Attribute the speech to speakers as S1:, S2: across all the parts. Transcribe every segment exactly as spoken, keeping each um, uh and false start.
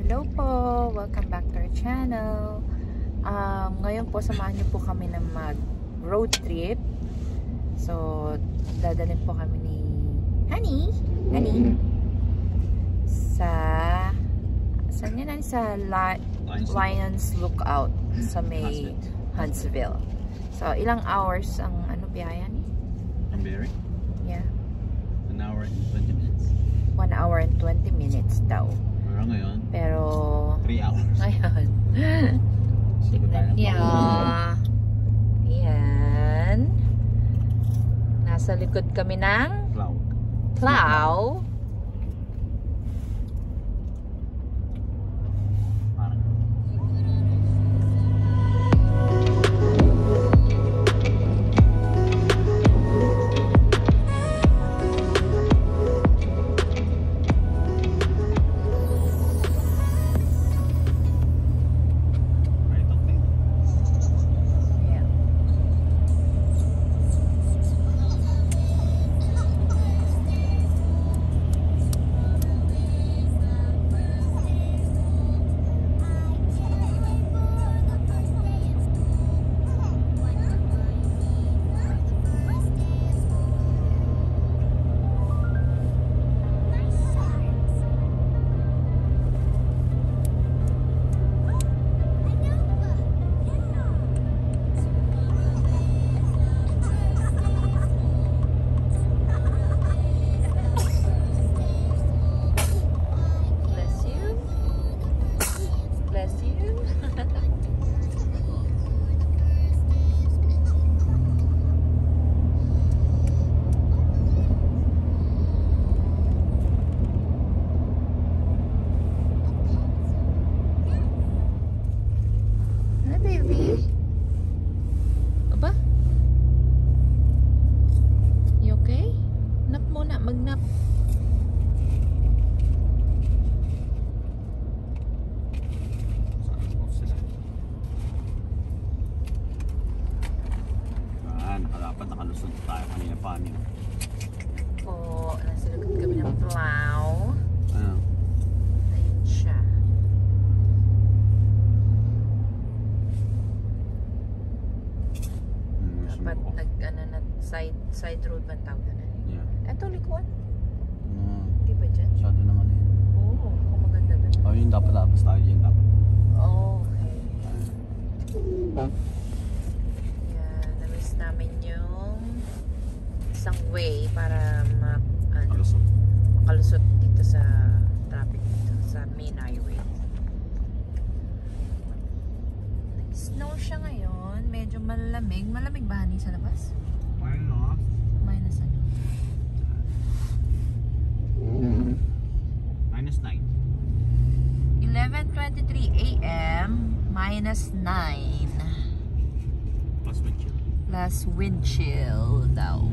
S1: Hello po! Welcome back to our channel. Um, ngayon po, samahan niyo po kami ng mag road trip. So, dadalhin po kami ni Honey, Honey sa saan yan? Sa La Lions Lookout sa may Huntsville. So, ilang hours ang ano biyaya ni?
S2: Berry?
S1: Yeah.
S2: An hour and twenty minutes.
S1: One hour and twenty minutes daw.
S2: Pero ngayon?
S1: Pero
S2: three hours.
S1: Ngayon. Tignan niyo. Ayan. Nasa likod kami ng
S2: Plow.
S1: Plow. Po, nasa likod kami ng Plow.
S2: Ano?
S1: Ayun siya.
S2: Hmm,
S1: dapat nag ano na side side road ba tawag na?
S2: Yeah.
S1: Eto likuan.
S2: Hmm.
S1: Di ba dyan?
S2: Masyado naman yun.
S1: Oo, oh, maganda doon.
S2: Oh, yun dapat dapat tayo yun dapat.
S1: Oh, okay. Yan, na-miss namin yung isang way para ma ano,
S2: Kalusot.
S1: makalusot dito sa traffic dito sa main highway. Nag-snow siya ngayon, medyo malamig. Malamig ba Hani sa labas?
S2: Ano?
S1: Minus ano?
S2: Minus nine.
S1: eleven twenty-three A M minus nine.
S2: Plus wind chill.
S1: Plus wind chill daw.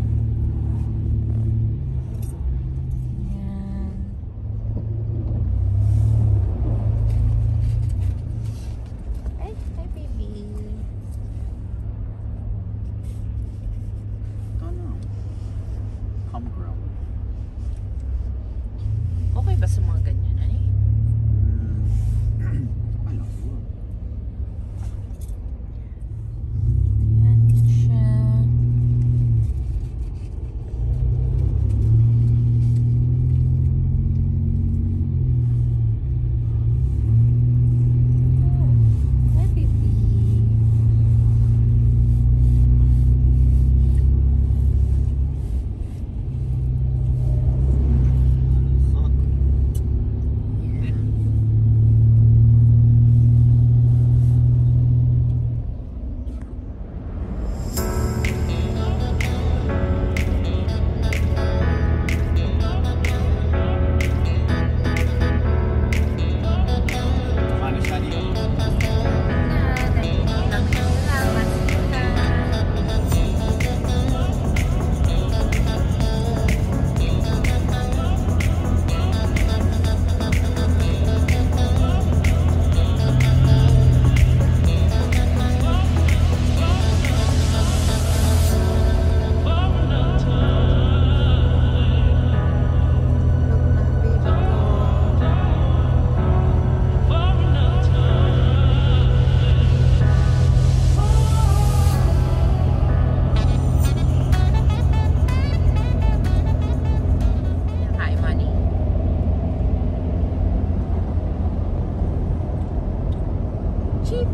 S1: Okay ba sa mga ganyan ay?
S2: Hmm. Ay, no, siguro.
S1: Ayan siya.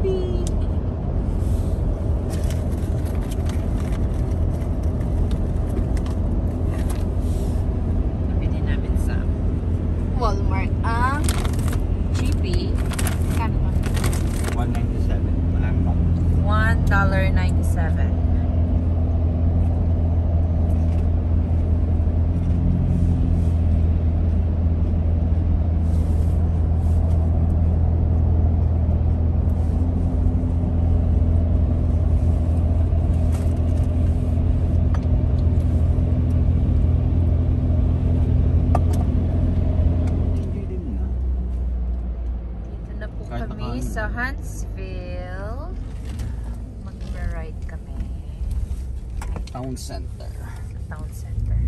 S1: baby! Nabili namin sa Walmart ang cheapy. Kano ba?
S2: one ninety-seven.
S1: one dollar ninety-seven. Kami sa Huntsville. Mag-ride kami.
S2: Town Center.
S1: Sa Town Center.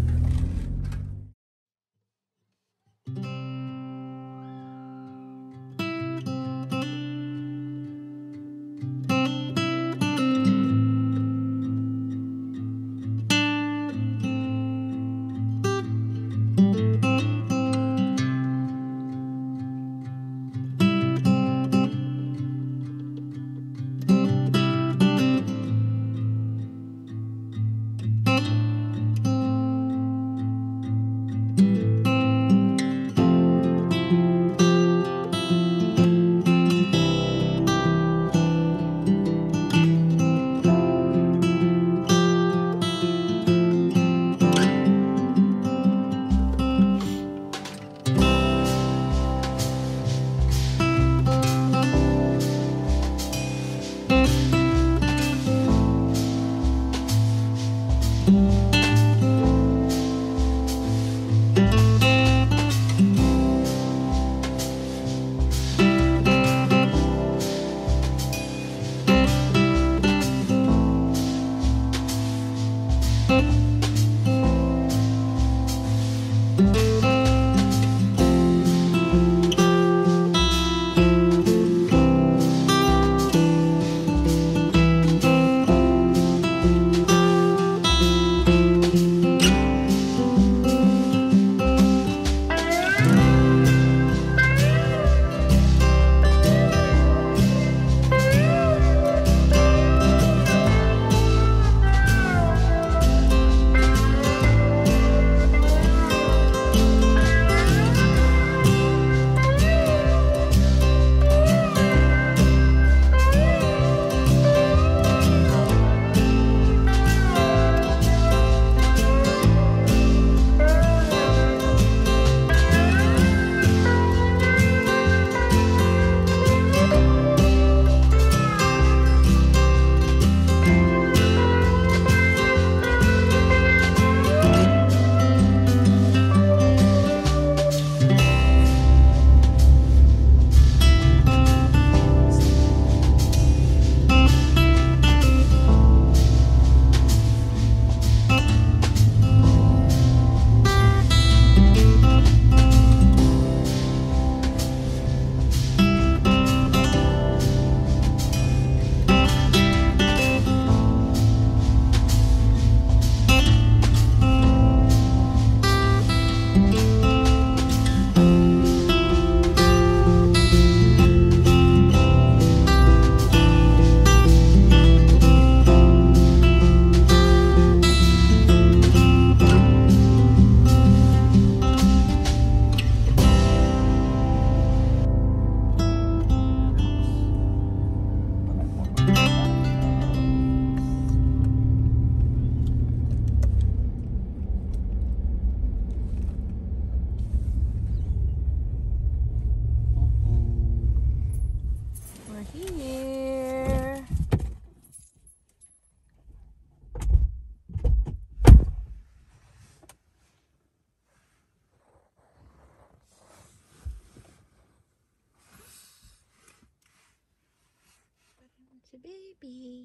S1: Si baby.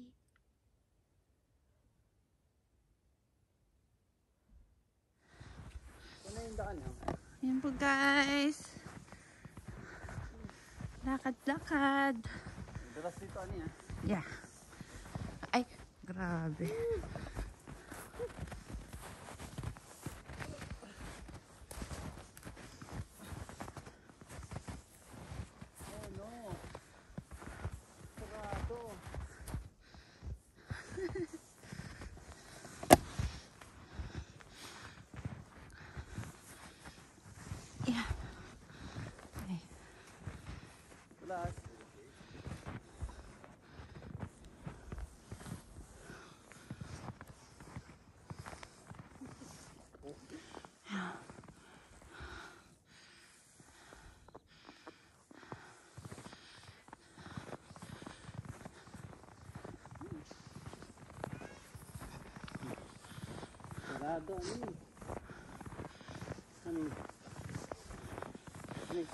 S2: Ano yung daan ha?
S1: Ayan po guys. Lakad-lakad.
S2: Dulas dito ano yan?
S1: Yeah. Ay, grabe.
S2: Oh no. Plus. Sarado, ano yun? Ano yun? Ano yun?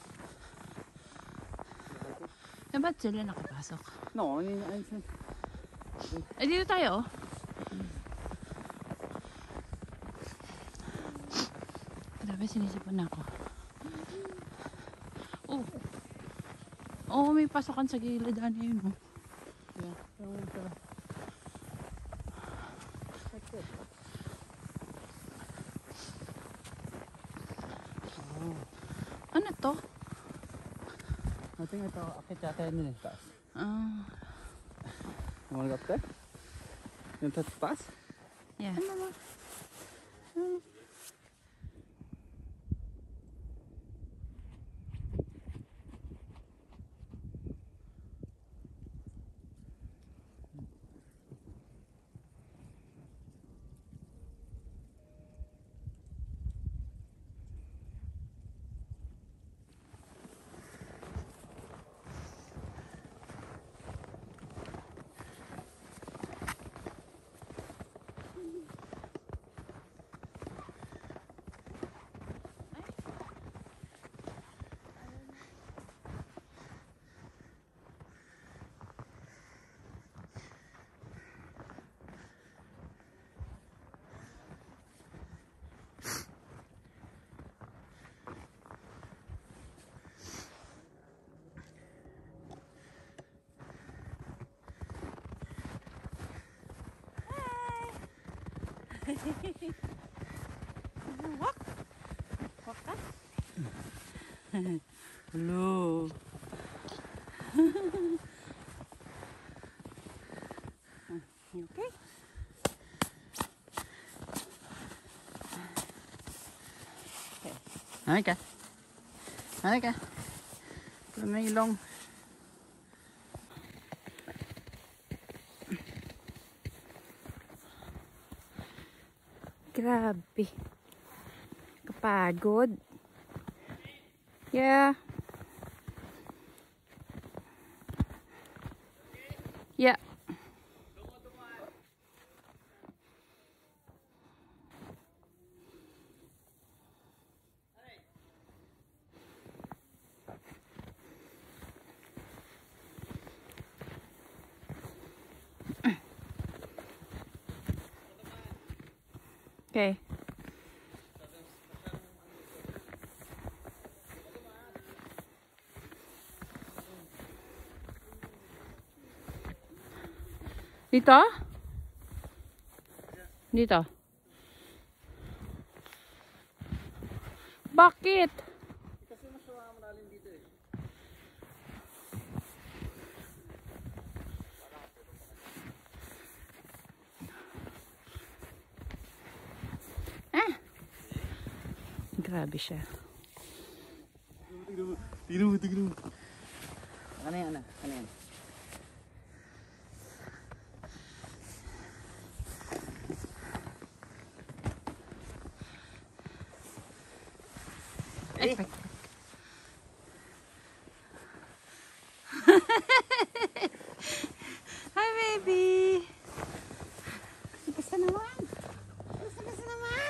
S1: Eh, ba't sila nakapasok?
S2: No, ano yun? Ano yun?
S1: Eh, dito tayo. Grabe, sinisipon na ako. Oh. Oo, may pasokan sa gilid. Ano yun, oh?
S2: Yeah. That's it. Oh.
S1: Ano to?
S2: I think ito, akit yata yun eh, taas.
S1: Ah.
S2: You wanna go up there? Yung taas?
S1: Yeah.
S2: Ano naman? Hmm.
S1: Walk. Walk ka. Hello. You okay?
S2: Halika. Halika. Ito na ilong.
S1: Grabe. Kapagod. Yeah. Yeah. Okay. Dito? Dito. Bakit?
S2: Kasi mas malalim dito eh.
S1: Ah. Grabe siya.
S2: Tignan mo, tignan mo, tignan mo. Ano yan, ano? Ano yan? Eh.
S1: Hi, baby. Basta naman. Basta basta naman.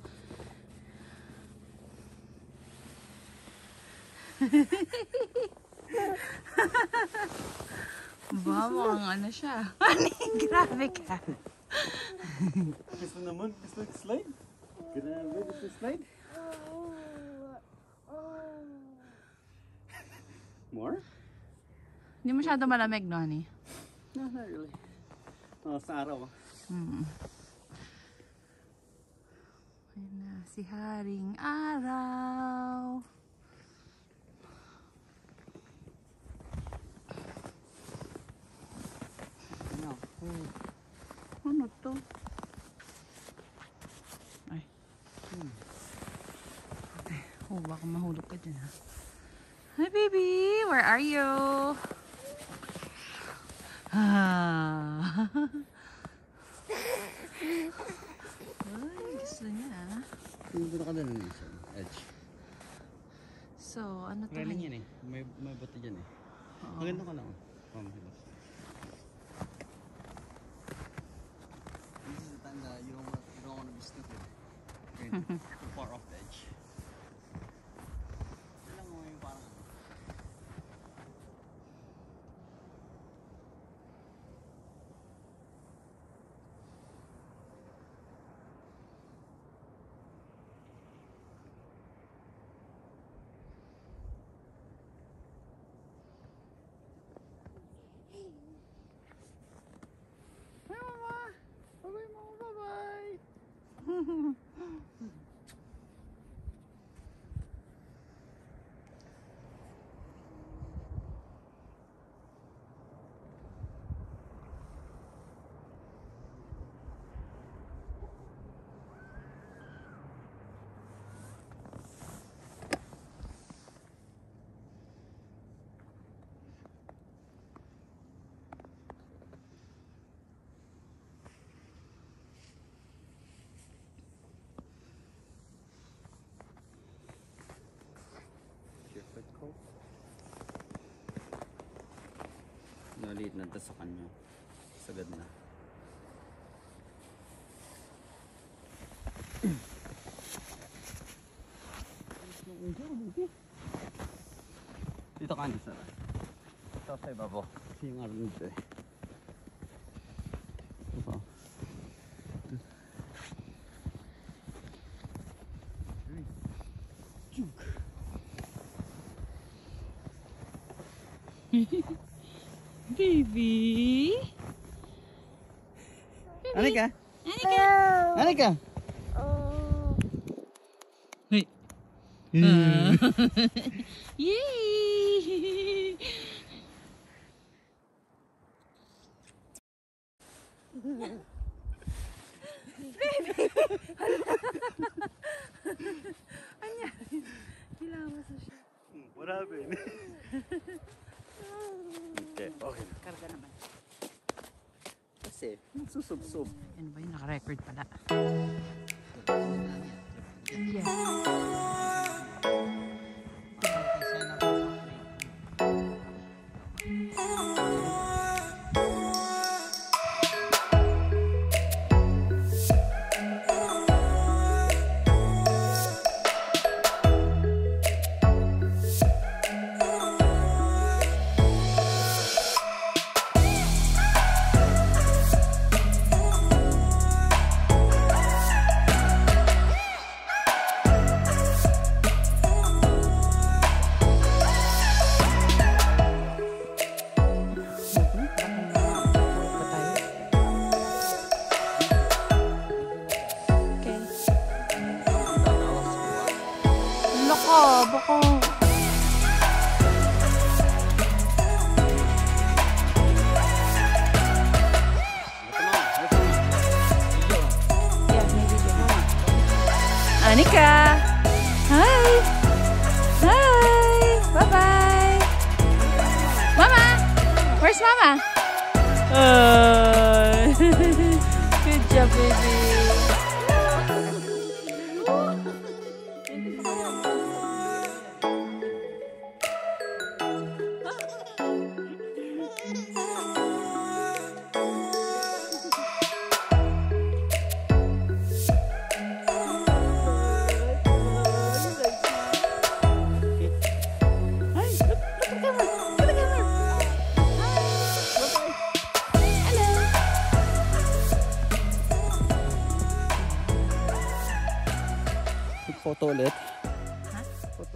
S1: Ba, mukhang ano siya. Grabe ka.
S2: Gusto naman, gusto slide? Grabe, gusto slide? More?
S1: Hindi masyado malamig, no, honey?
S2: No, not really. Oh, sa araw.
S1: Hmm. Ayan na, si Haring Araw.
S2: No. Hmm.
S1: Ano to? Ay. Hmm. Oh, baka mahulog ka dyan, ha? Hi, baby! where are you? Ah. Ay, gusto niya.
S2: Hindi ko na edge.
S1: So, ano to?
S2: Railing yan eh. May, may buto dyan eh. Maganda ka lang. Oh, mahirap. This is the time that you don't, you don't want to be stupid. Too far off the edge. Kailangan mo yung parang naliit na sa kanya. Sagad na. Dito ka na sa ito sa ibabaw. Kasi yung araw nito eh. Ito.
S1: Baby.
S2: Anika.
S1: Anika.
S2: Anika.
S1: Oh.
S2: Hey.
S1: Uh. Yay. Anya. Hilawas na siya.
S2: What happened? Okay, okay.
S1: Karga naman.
S2: Kasi, susub-sub.
S1: Ano ba yun? Naka-record pala. Yeah. Baka. Yeah, maybe Anika. Hi. Hi. Bye-bye. Mama. Where's Mama? Uh, good job, baby.
S2: Photo ulit.
S1: Ha?
S2: Photo.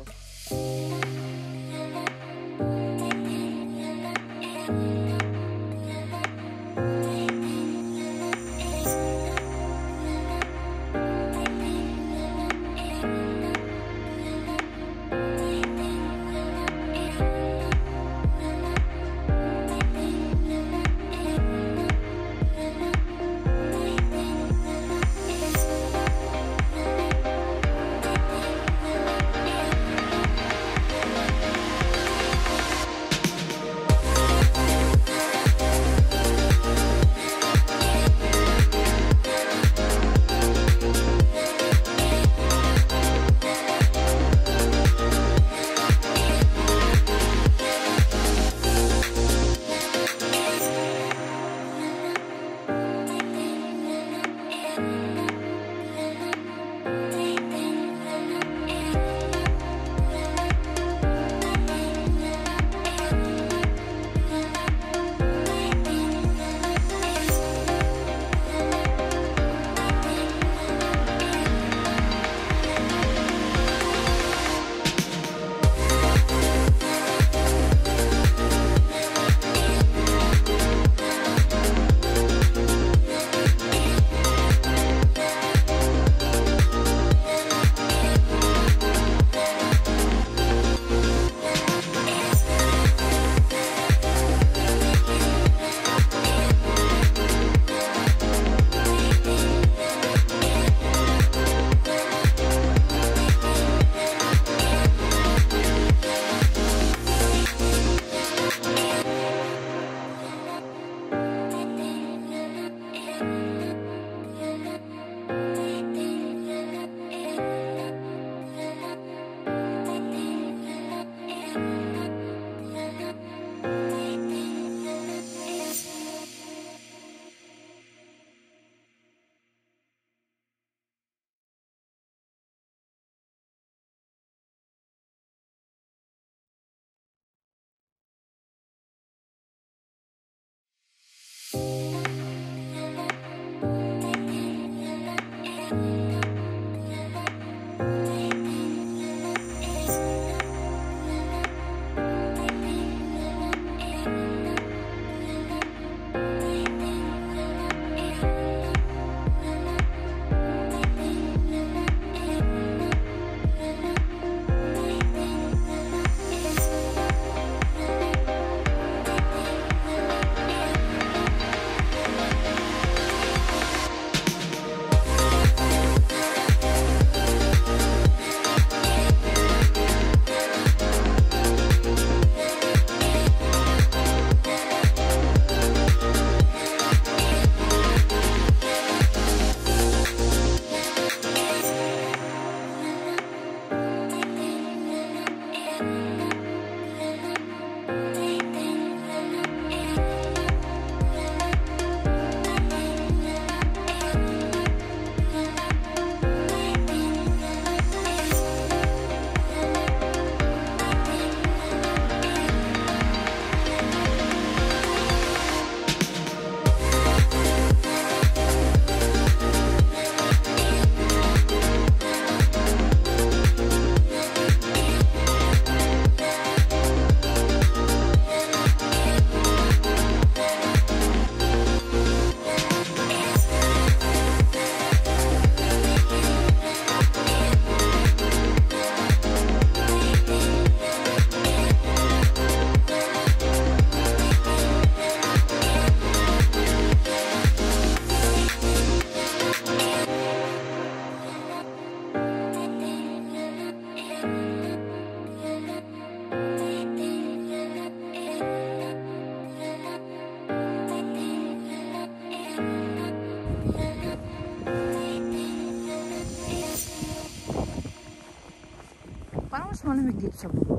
S1: malamig dito sa baba.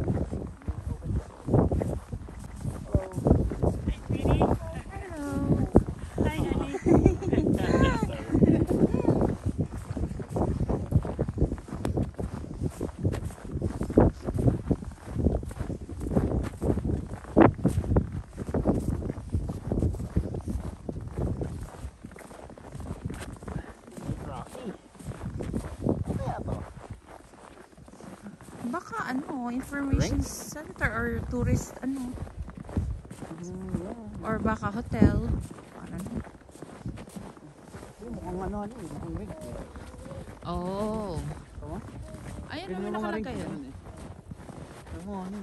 S1: Baka ano, information center or tourist ano. Or baka hotel. Ano?
S2: Mukhang ano ano eh, mukhang rig.
S1: Oh.
S2: Tama?
S1: Ayun naman nakalagay yun.
S2: Ano mo ano?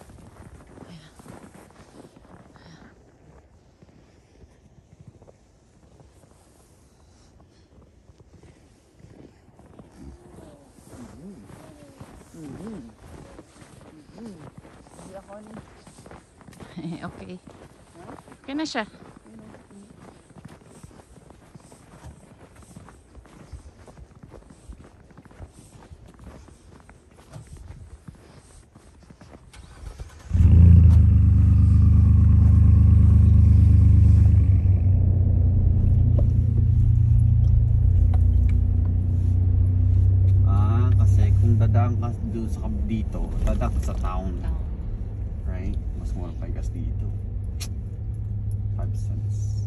S1: Okay. Okay na siya.
S2: Ah, kasi kung dadaan ka doon sa dito, dadaan ka sa town. Right? Mas mura pa gas dito. five cents.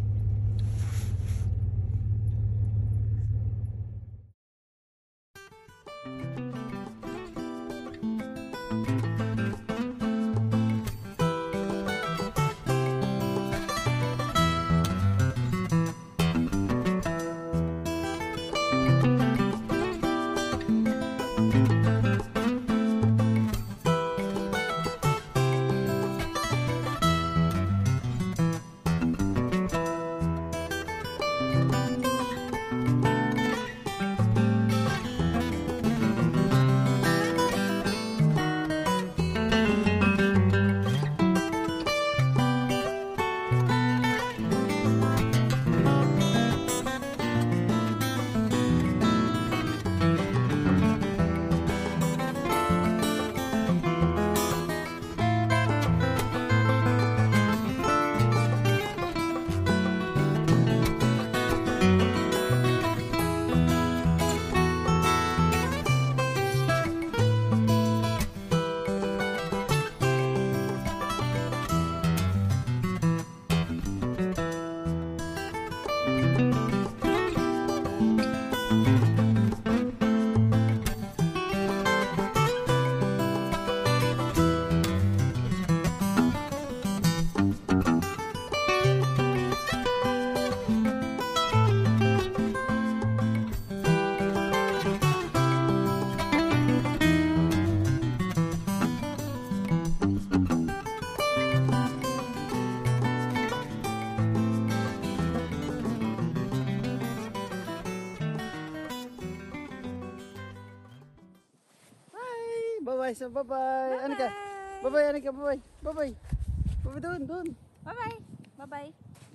S2: Bye-bye, so bye-bye. Ano ka? Bye-bye, ano ka? Bye-bye. Bye-bye. Bye-bye doon, doon.
S1: Bye-bye. Bye-bye.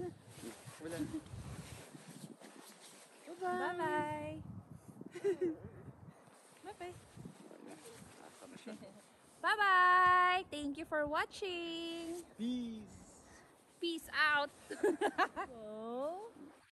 S2: Wala.
S1: Bye-bye. Bye-bye. Bye-bye. Thank you for watching.
S2: Peace.
S1: Peace out. Oh.